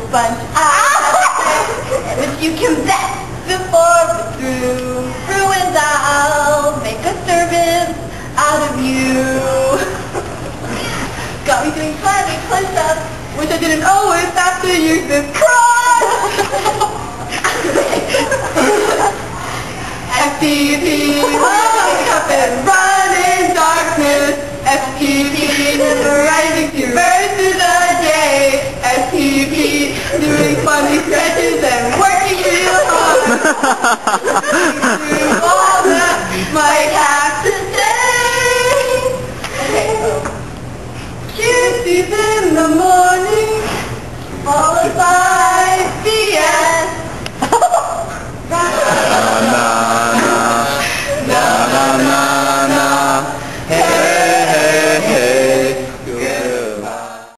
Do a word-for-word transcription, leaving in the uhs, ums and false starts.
bunch of which you can bet before we're through. Ruins, I'll make a servant out of you. Got me doing funny push-ups, which I didn't always have to use this crutch. S T P, wake up and run in darkness. S T P, never rising to versus a day. S T P, doing funny stretches and working real hard.